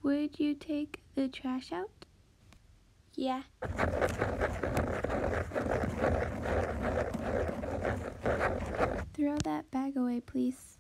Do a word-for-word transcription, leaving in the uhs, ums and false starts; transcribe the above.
Would you take the trash out? Yeah. Throw that bag away, please.